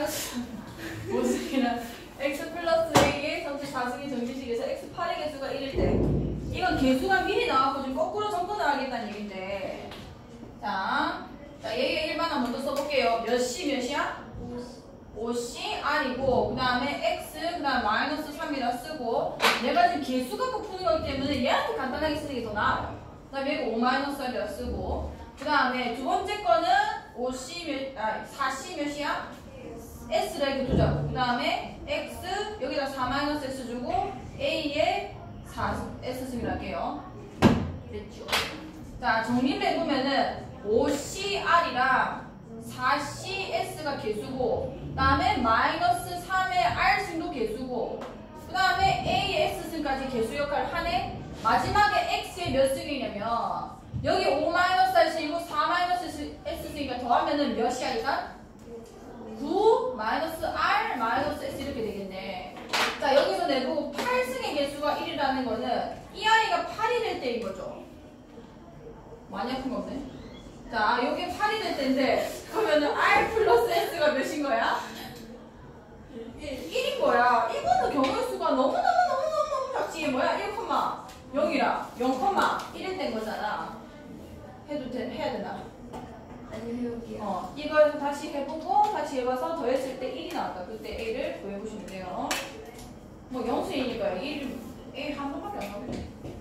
마이너스 5승이랑 x 플러스 a의 전체 4승의 정비식에서 x 8의 개수가 1일 때 이건 개수가 미리 나왔고 지금 거꾸로 접근을 하겠다는 얘기인데 자 얘의 일반화 먼저 써볼게요. 몇 시 몇이야? 5c r이고 그 다음에 x 그 다음 마이너스 3이라 쓰고 내가 지금 개수 갖고 푸는 거기 때문에 얘한테 간단하게 쓰는 게 더 나아요. 그 다음에 얘가 5 마이너스 r이라 쓰고 그 다음에 두 번째 거는 4c 몇이야? s를 이렇게 두자고 그 다음에 x 여기다 4 마이너스 s 주고 a에 4s 승이라 할게요. 됐죠? 자 정리를 해보면은 5cr이랑 4cs가 개수고 그 다음에 마이너스 3의 r승도 개수고 그 다음에 a의 s승까지 개수 역할을 하네. 마지막에 x의 몇 승이냐면 여기 5 마이너스 r승이고 4 마이너스 s승이니까 더하면은 몇이야 이가? 9 마이너스 r 마이너스 s 이렇게 되겠네. 자 여기서 내보고 8승의 개수가 1이라는 거는 이 아이가 8이 될 때인 거죠. 많이 아픈 거 없네. 자 여기 8이 될 때인데 그러면은 r 플러스 s가 몇인 거야? 1인 거야. 이거는 경우의 수가 너무너무 작지. 뭐야 1,0이랑 0,1일 된 거잖아. 해야 되나? 이걸 다시 해보고 다시 해봐서 더했을 때 1이 나왔다. 그때 a를 구해보시면 돼요. 뭐 영수이니까 1 한 번밖에 안 나오겠네.